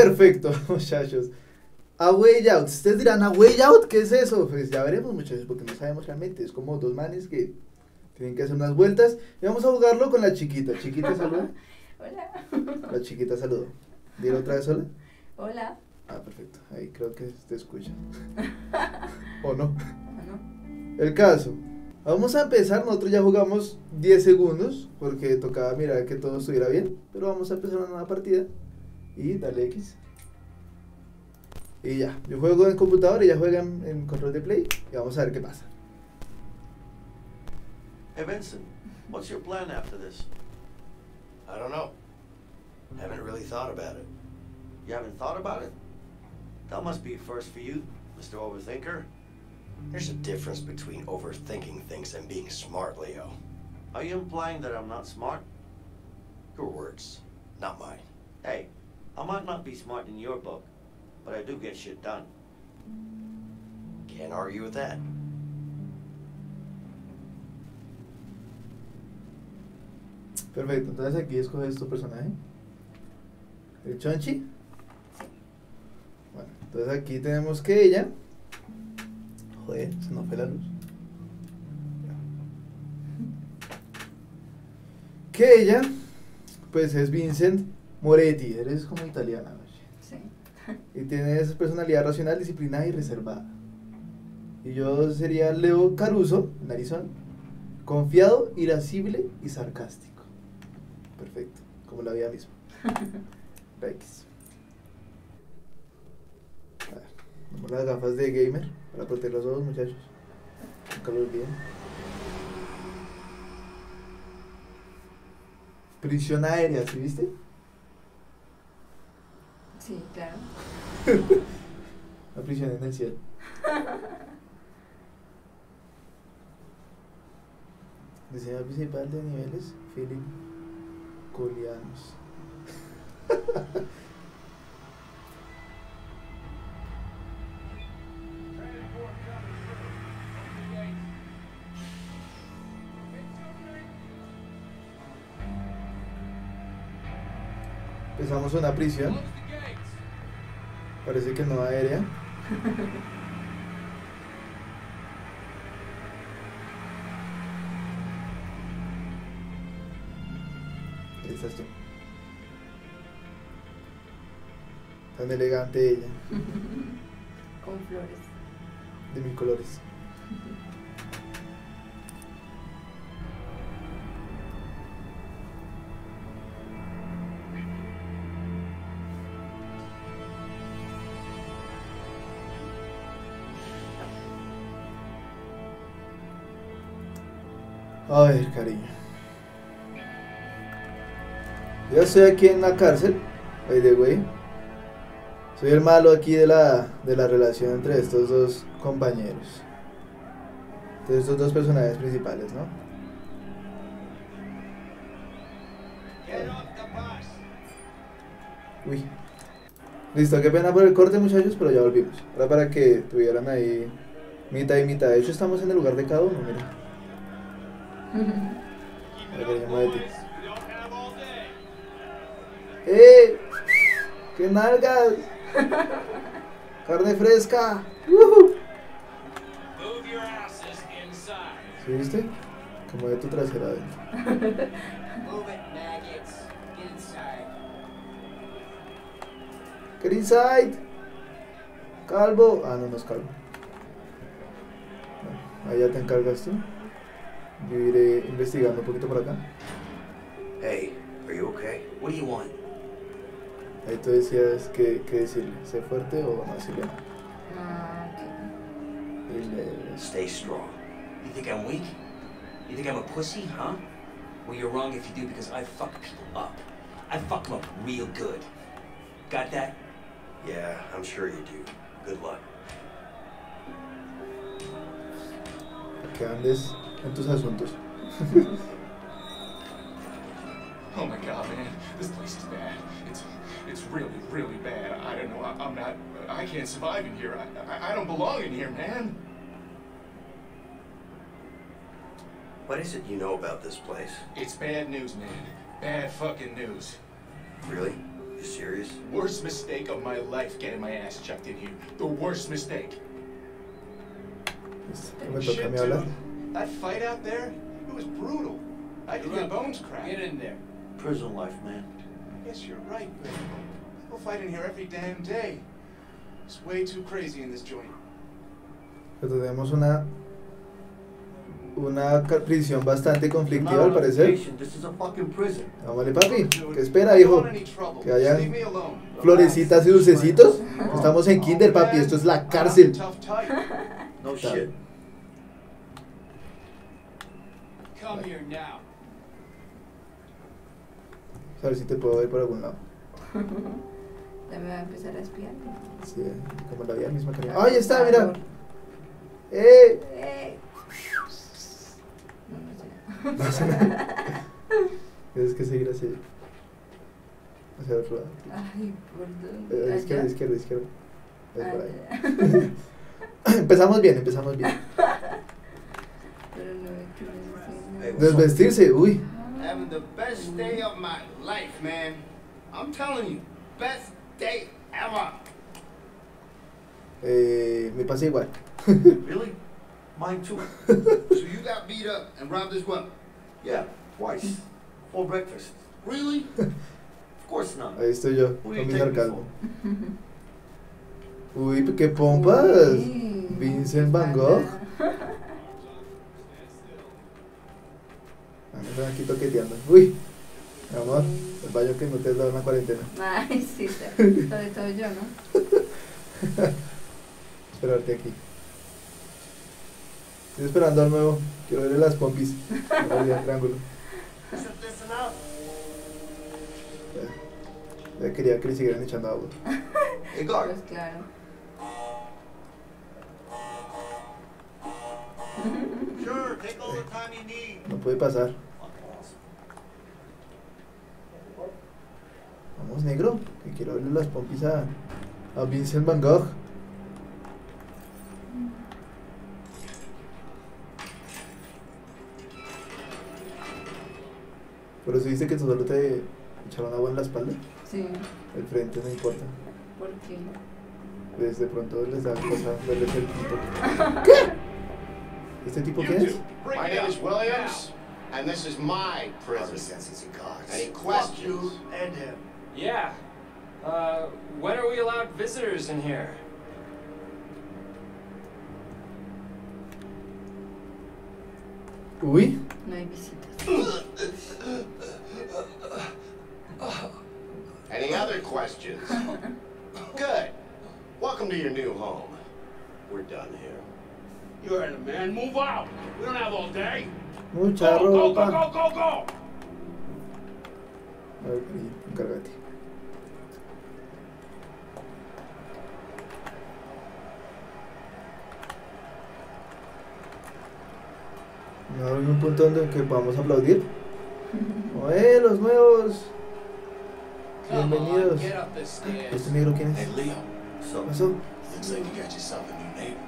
Perfecto, muchachos. A Way Out. Ustedes dirán, ¿A Way Out? ¿Qué es eso? Pues ya veremos, muchachos, porque no sabemos realmente. Es como dos manes que tienen que hacer unas vueltas. Y vamos a jugarlo con la chiquita. Chiquita, saluda. Hola. La chiquita saludó. Dile otra vez hola. Hola. Ah, perfecto. Ahí creo que te escuchan. ¿O no? Bueno, El caso. Vamos a empezar. Nosotros ya jugamos 10 segundos porque tocaba mirar que todo estuviera bien. Pero vamos a empezar una nueva partida. Y dale X. Y ya. Yo juego en computador y ella juega en control de play. Y vamos a ver qué pasa. Hey Vincent, what's your plan after this? I don't know. Haven't really thought about it. You haven't thought about it? That must be a first for you, Mr. Overthinker. There's a difference between overthinking things and being smart, Leo. Are you implying that I'm not smart? Your words, not mine. Hey, I might not be smart in your book, but I do get shit done. Can't argue with that. Perfecto. Entonces aquí escoges tu personaje. El Chonchi. Bueno, entonces aquí tenemos que ella. Joder, se nos fue la luz. Que ella, pues es Vincent Moretti. Eres como italiana, ¿no? sí. Y tienes personalidad racional, disciplinada y reservada. Y yo sería Leo Caruso, narizón, confiado, irascible y sarcástico. Perfecto, como la vida misma. X. A ver, ponemos las gafas de gamer para proteger los ojos, muchachos. Nunca lo olviden. Prisión aérea, ¿sí viste? Sí, claro. La prisión en el cielo. Diseñador principal de niveles, Philip Colianos. Empezamos una prisión. Parece que no aérea. Ahí estás tú. Tan elegante ella. Con flores. De mil colores. A ver, cariño. Yo estoy aquí en la cárcel, by the way. Soy el malo aquí de la relación entre estos dos compañeros. De estos dos personajes principales, ¿no? Uy. Listo, qué pena por el corte, muchachos, pero ya volvimos. Ahora para que tuvieran ahí mitad y mitad. De hecho, estamos en el lugar de cada uno, mira. A ver, cariño, muévete. ¡Eh! ¡Qué nalgas! ¡Carne fresca! ¿Sí viste? Como de tu trasera adentro. Get inside. Calvo. Ah, no, no es calvo. Bueno, ahí ya te encargas tú. Yo iré investigando un poquito por acá. Hey, are you okay? What do you want? Ahí tú decías que decirle, ¿sé fuerte o no decirle nada? Ah, ok. Dile, Stay strong. You think I'm weak? You think I'm a pussy, huh? Well, you're wrong if you do, because I fuck people up. I fuck them up real good. Got that? Yeah, I'm sure you do. Good luck. que andes en tus asuntos. Oh my God, man, this place is bad. It's really, really bad. I don't know. I can't survive in here. I don't belong in here, man. What is it you know about this place? It's bad news, man. Bad fucking news. Really? You serious? Worst mistake of my life getting my ass chucked in here. The worst mistake. Me toca a Shit, mí hablar. dude. That fight out there, it was brutal. I could hear bones crack. Get in there. Prison life, man. Yes, you're right, but people fight in here every damn day. It's way too crazy in this joint. Pero tenemos una prisión bastante Not conflictiva al on parecer. vacation. This is a fucking prison. Vámonos, papi. ¿Qué espera, hijo? Don't any trouble. Que Just hayan leave me alone. florecitas y dulcecitos. Estamos en kinder, papi. Esto es la cárcel. Tough type. No shit. Come here now. A ver si te puedo ver por algún lado. Ya me va a empezar a espiar. Sí, como la vida misma que... ¡Ay, está, mira! ¡Eh! No, no sé. No sé nada. Tienes que seguir así. Hacia el otro lado. Ay, ¿por dónde? Izquierda, ¿Allá? izquierda, izquierda. Es por ahí. Ah, Empezamos bien, empezamos bien. pero no ve que me Hey, dicen. Desvestirse, uy. Having the best day of my life, man. I'm telling you, best day ever. Me pasa igual. Really? Mine too. So you got beat up and robbed as well? Yeah, twice. For breakfast. Really? Of course not. Ahí estoy yo, Who con you mi take me sarcasmo. for? Uy, qué pompas. Uy, Vincent Van Gogh. Están aquí toqueteando. Uy, mi amor, el baño que no te has dado en la cuarentena. Ay, sí, sobre todo yo, ¿no? Esperarte aquí. Estoy esperando al nuevo. Quiero verle las pompis. El triángulo. Ya quería que le siguieran echando agua. Hey, guard. Pues claro. Sure, take all the time you need. No puede pasar. Vamos, negro, que quiero verle las pompis a Vincent Van Gogh. Pero si dice que tú solo te echaron agua en la espalda, Sí. el frente no importa. ¿Por qué? Pues de pronto les da cosa verles el pito. ¿Qué? ¿Este tipo quién es? Bring My it name up is Williams, and this is my prison. Any questions? And him. Yeah. When are we allowed visitors in here? Uy, No hay visitas. Any other questions? Good. Welcome to your new home. We're done here. You heard him, man. Move out. We don't have all day. mucha Go, go, go, ropa. go, go, go. A ver, encárgate. ¿No hay un punto donde que podamos aplaudir? Los nuevos! Come on, Bienvenidos. get up the stairs. ¿Este negro quién Hey, es? Leo, ¿Qué So, pasó? looks like you got yourself a new neighbor.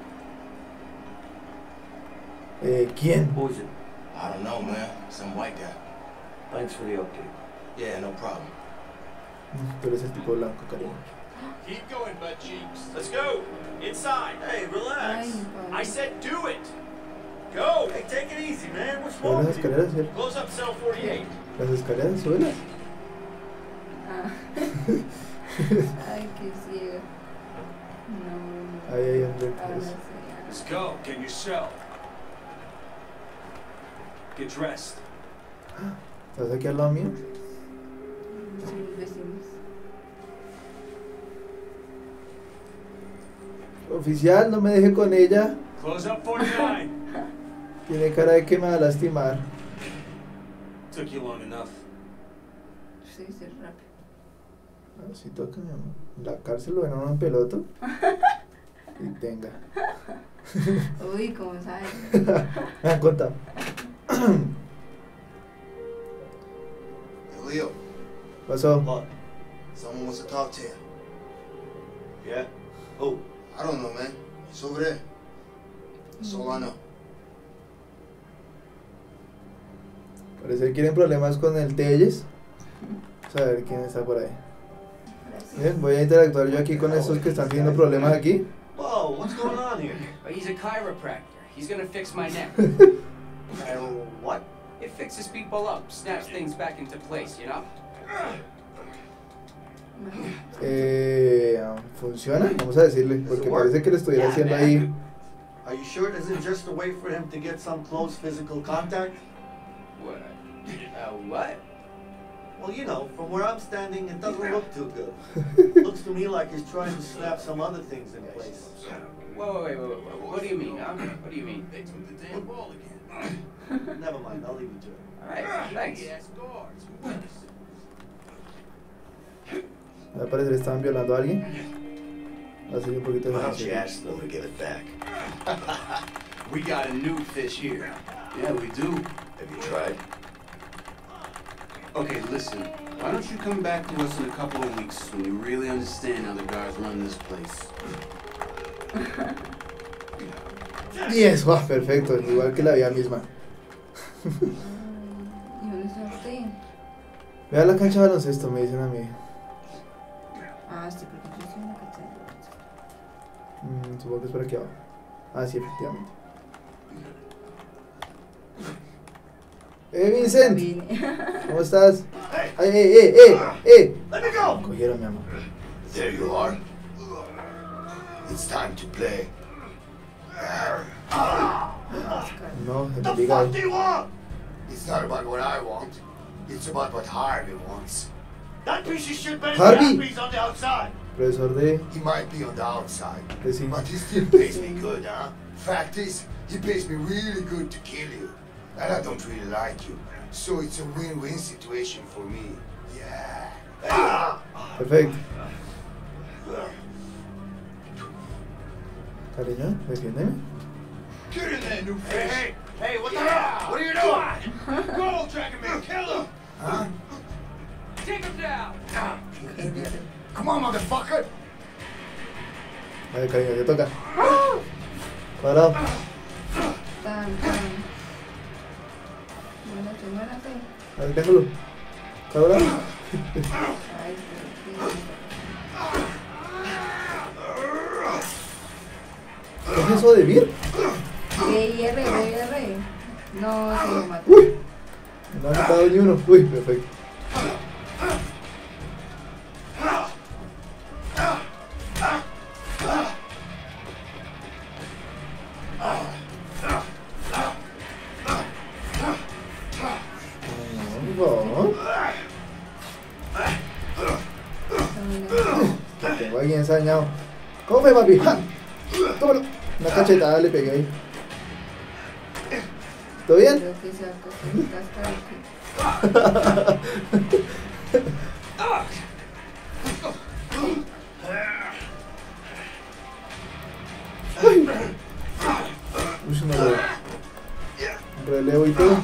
¿Quién? who is it? I don't know, man. Some white guy. Thanks for the update. Yeah, no problem. Tú eres el tipo blanco, cariño. Keep going, butt cheeks. Let's go. Inside. Hey, relax. Ay, Pablo. I said do it. Go. Hey, take it easy, man. What's Sube wrong las with you? escaleras, ¿sí? Close up cell 48. Las escaleras, súbelas. Ah. Ay, qué ciego. No. Ahí, ahí, enfrente. Ahora Eso. sí. Let's go. Get in your cell. Get dressed. ¿Estás aquí al lado mío? Somos vecinos. Oficial, no me deje con ella. Close up 49. Tiene cara de que me va a lastimar. Took you long enough. Sí, sí, rápido. Así toca, mi amor. En la cárcel lo ven a uno en peloto. Y tenga. Uy, ¿cómo sabes? Me han contado. Hey, Leo, Pasó. What? someone wants to talk to you. Yeah? Who? I don't know, man. It's over there. That's all I know. Parece que quieren problemas con el Telles. Vamos a ver quién está por ahí. Bien, voy a interactuar yo aquí con estos que están teniendo problemas aquí. Whoa, what's going on here? He's a chiropractor. He's gonna fix my neck. What? It fixes people up, snaps things back into place, you know? ¿Funciona? Vamos a decirle, porque parece que le estuviera haciendo ahí. Are you sure it isn't just a way for him to get some close physical contact? What? What? Well, you know, from where I'm standing, it doesn't look too good. Looks to me like he's trying to snap some other things in place. Wait. What do you mean, huh? What do you mean? They took the damn ball again. Never mind, I'll leave you to it. Alright, thanks. Al parecer estaban violando a alguien. Así un poquito de Why don't you silencio. ask them to give it back? We got a new fish here. Yeah, we do. Have you tried? Okay, listen. Why don't you come back to us in a couple of weeks when you really understand how the guys run this place? Yes, wow, perfecto, igual que la vida misma. ¿Y dónde está usted? Vea la cancha de baloncesto, me dicen a mí. Ah, sí, porque yo soy una cancha de baloncesto. Supongo que es por aquí abajo. Ah, sí, efectivamente. Vincent, ¿cómo estás? Let me go! Cogieron, mi amor. There you are. It's time to play. No, se me The diga. fuck do you want? It's not about what I want. It's about what Harvey wants. That piece of shit better Harvey! be on the outside. Profesor de... He might be on the outside, de cine. but he still pays me good, huh? Fact is, he pays me really good to kill you. And I don't really like you. So it's a win-win situation for me. Yeah. Perfecto. Cariño, defiéndeme. Get in there, new fish. Hey, what the hell? What are you doing? Go, Dragon Man, kill him. Huh? Take him down! Come on, motherfucker. A ver, cariño, te toca. Cuadrado. Tan. Muérate. A ver, déjalo. Cuadrado. Ay, ¿Qué es eso de Vir? BR. No, se lo mató. Uy. No ha matado ni uno. Uy, perfecto. Te tengo ahí ensañado. ¡Come, papi! ¡Ja! ¡Tómalo! Una cachetada le pegué ahí. ¿Todo bien? Creo que se acostó en casca. Uy, no lo... Relevo y todo.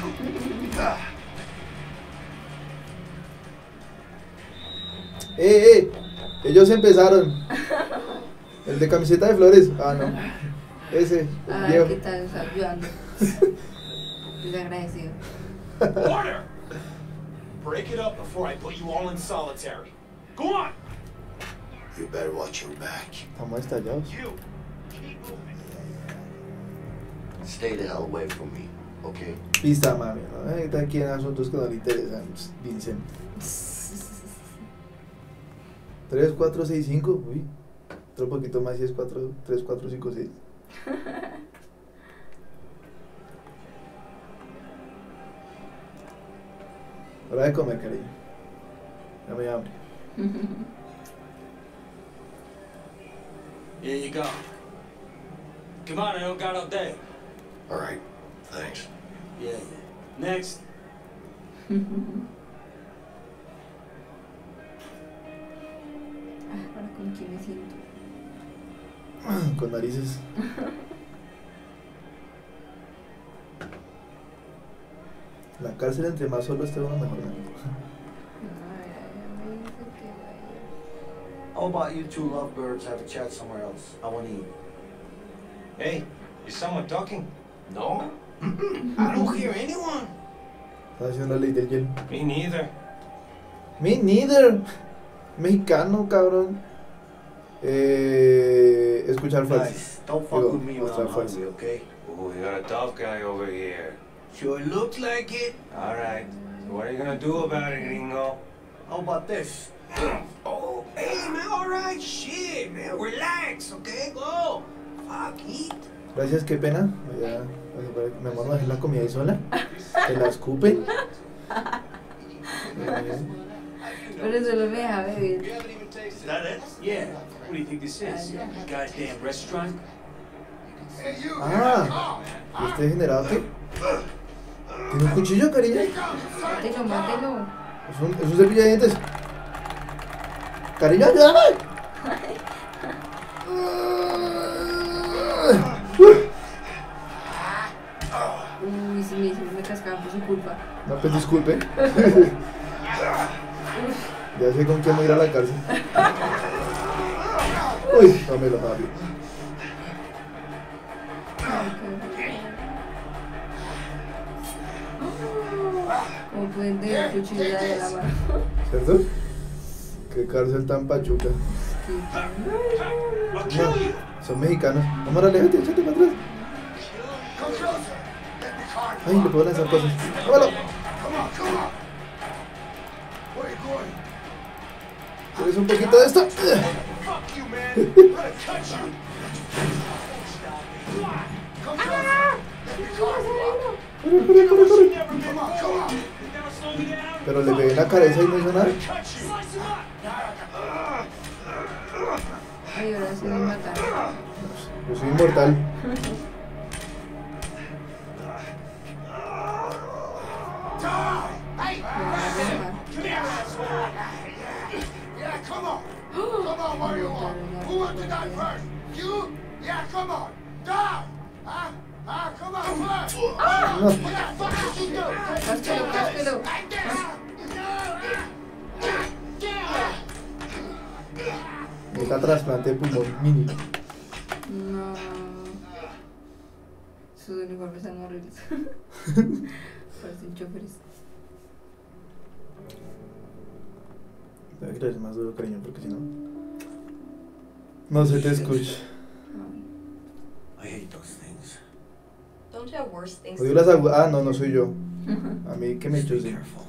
Ellos empezaron. El de camiseta de flores. Ah, no. Ese, el Ay, viejo. ¿qué tal? Está ayudando. Desagradecido. Order! Break it up before I put you all in solitary. Go on! You better watch your back. Estamos estallados. You! Keep moving. Stay the hell away from me, okay? Pista, mami. ¿No? Está aquí en asuntos que no le interesan. Vincent. 3, 4, 6, 5. Uy. Otro poquito más y es 4, 3, 4, 5, 6. Hora de comer, cariño. Ya me da hambre. Here you go. Come on, I don't got all day. All right, thanks. Yeah. Next. Para con quién me siento. Con narices. La cárcel entre más solo esté uno mejor. ¿No? Me dice que vaya. How about you two lovebirds have a chat somewhere else? I want to eat. Hey, is someone talking? No? I don't hear anyone. Está haciendo la ley del hielo. Me neither. Me neither. Mexicano, cabrón. Escuchar falsas. Guys, don't fuck Digo, with me when mostrar I'm falsas. hungry, okay? Oh, we got a tough guy over here. Sure looks like it. All right. So what are you gonna do about it, Ringo? How about this? Oh, hey, man, all right, shit, man, relax, okay, go. Fuck, eat. Gracias, qué pena. Ya, mi amor, no dejes la comida ahí sola. Te la escupen. Pero solo me deja beber. Is that it? Yeah. What do you think this is? A goddamn restaurant? Hey, you! Ah, ¿y este degenerado qué? ¿Tiene un cuchillo, cariño? Mátelo, mátelo. Es un cepillo de dientes. Cariño, ayúdame. Uy, si me cascaban por su culpa. No, pues disculpe. Ya sé con quién voy a ir a la cárcel. Uy, tómelo, papi. Como pueden ver, cuchillo de la mano. ¿Cierto? Qué cárcel tan pachuca. No, son mexicanos. Amor, aléjate, échate para atrás. Come closer. Let me card. Ay, le puedo lanzar cosas. ¡Vámonos! Come on, come on. Where are you going? ¿Quieres un poquito de esto? Fuck you, man. I'm gonna cut you. Come closer. Let me card you up. Corre, corre, corre, corre. Come on, come on. Pero le pegué en la cabeza y no hizo nada. Ay, ahora sí me mataron. Yo soy inmortal. Hey! Yeah, come on. Come on, where you are? Who wants to die first? You? Yeah, come on. Die! Huh? Come on, first. What the fuck did you do? Cáspero, cáspero. Like this. Está trasplante de pulmón mini. No. Sus uniformes están horribles. Parecen choferes. Debe creer más duro, cariño, porque si no. No se te escucha. I hate those things. Don't you have worse things Odio to las do? agujas. Ah, no, no soy yo. A mí que me Just be chuse. careful.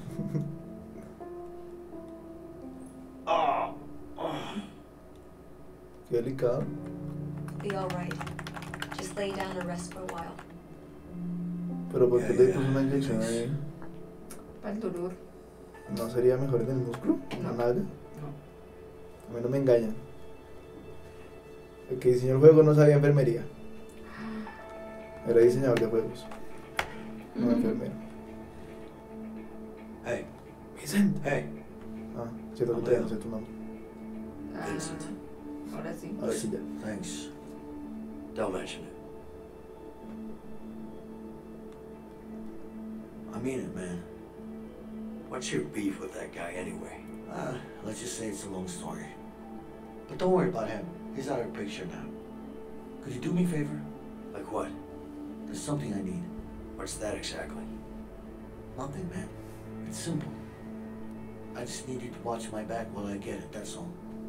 Qué delicado. Be alright. Just lay down and rest for a while. Pero ¿por qué Ya, le ya. puso una inyección ahí? Para el dolor. ¿No sería mejor en el músculo? ¿En la No. nalga? A mí no me engañan. El que diseñó el juego no sabía enfermería. Era diseñador de juegos. No enfermero. Hey, Vincent. hey, Ah, cierto que todavía no sé tu nombre. Ah, Vincent. ahora sí. Ahora sí ya. Thanks. Don't mention it. I mean it, man. What's your beef with that guy anyway? Let's just say it's a long story. But don't worry about him. He's out of the picture now. Could you do me a favor? Like what? There's something I need. What's that exactly? Nothing, man. It's simple. I just need you to watch my back while I get it, that's all.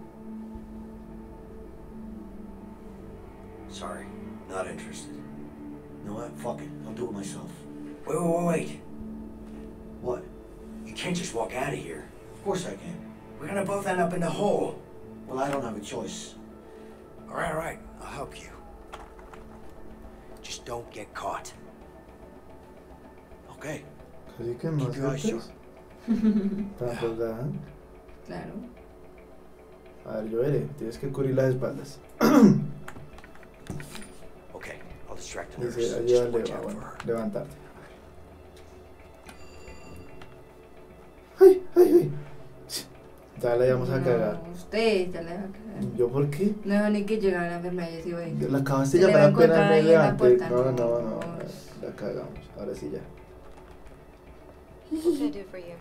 Sorry, not interested. You know what? Fuck it. I'll do it myself. Wait. What? You can't just walk out of here. Of course I can. We're gonna both end up in the hole. Well, I don't have a choice. All right. I'll help you. Just don't get caught. Okay. Casi que no Keep your eyes aceptas. shut. Tampoco, ¿ah? Claro. A ver, yo veré. Tienes que cubrir las espaldas. Okay, I'll distract the nurse. Dice, Just ayúdale watch a out for bueno, her. levantarte. ¡Ay, ay, ay! Ya la íbamos a cagar. No, usted ya le va a cagar. ¿Yo por qué? No dejó ni que llegara la enfermera y se iba a ir. La acabaste de Se le llamar va a encontrar apenas me ahí en la levanté. puerta. No. No. La cagamos. Ahora sí ya. What can I do for you?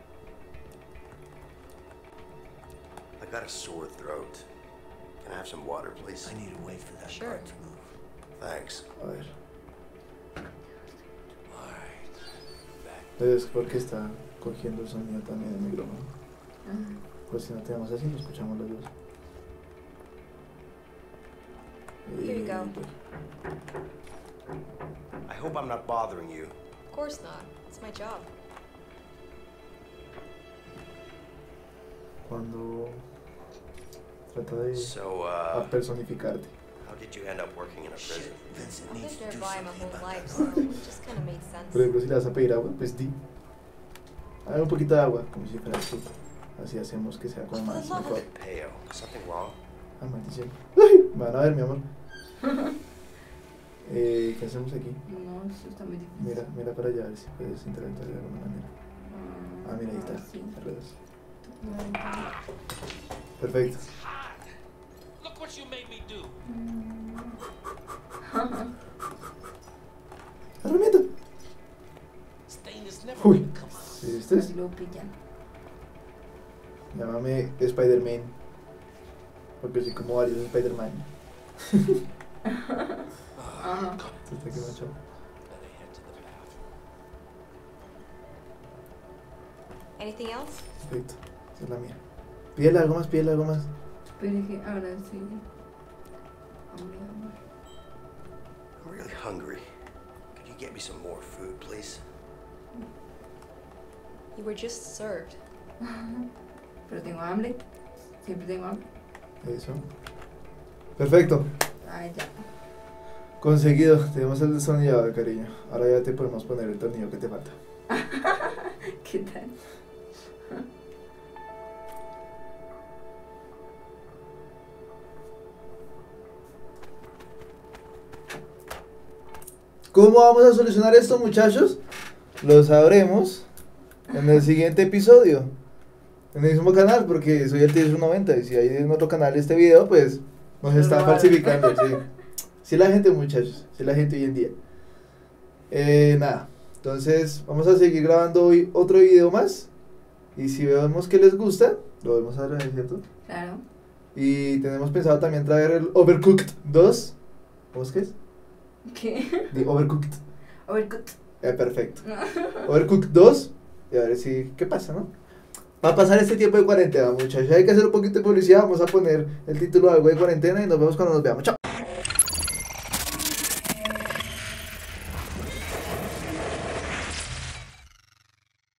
I got a sore throat. Can I have some water, please? I need to wait for that Sure. part to move. Thanks. A ver. Alright. Es porque está cogiendo el sonido también del micrófono. Pues si no tenemos así, no escuchamos los dos. Here you go. I hope I'm not bothering you. Of course not. It's my job. Cuando trata de So, personificarte. how did you end up working in a prison? Vincent I've needs lived to do nearby my something whole about life, that. so it just kind of made Por sense. ejemplo, si le vas a pedir agua, pues di. A ver, un poquito de agua, como si fuera azúcar. Así hacemos que sea como más mejor. Peo, something wrong? Ah, maldición. ¡Ay! Van a ver, mi amor. ¿Qué hacemos aquí? No, eso está muy difícil. Mira, mira para allá, a ver si puedes interactuar de alguna manera. Ah, mira, ahí está. Sí. Arreglas. Perfecto. Look what you made me do. Herramienta. Stain is never Uy. gonna come out. ¿Sí viste? Lo pillan. Llámame Spider-Man. Porque soy como varios Spider-Man. Ajá. Está que macho. Anything else? Perfecto. Esa es la mía. Pídele algo más, pídele algo más. Pero que ahora sí. Hambre. I'm really hungry. Could you get me some more food, please? You were just served. Pero tengo hambre. Siempre tengo hambre. Eso. Perfecto. Ay, ya. Conseguido. Tenemos el destornillador, cariño. Ahora ya te podemos poner el tornillo que te falta. ¿Qué tal? ¿Cómo vamos a solucionar esto, muchachos? Lo sabremos en el siguiente episodio. En el mismo canal, porque soy el TS90 y si hay en otro canal este video, pues nos está falsificando. Sí. Sí la gente, muchachos. Sí la gente hoy en día. Nada. Entonces vamos a seguir grabando hoy otro video más. Y si vemos que les gusta, lo vamos a traer, ¿cierto? Claro. Y tenemos pensado también traer el Overcooked 2. ¿Cómo es que es? ¿Qué? The Overcooked. Overcooked. Perfecto. Overcooked 2. Y a ver si... ¿Qué pasa, no? Va a pasar este tiempo de cuarentena, muchachos. Hay que hacer un poquito de publicidad. Vamos a poner el título de algo de cuarentena y nos vemos cuando nos veamos. Chao.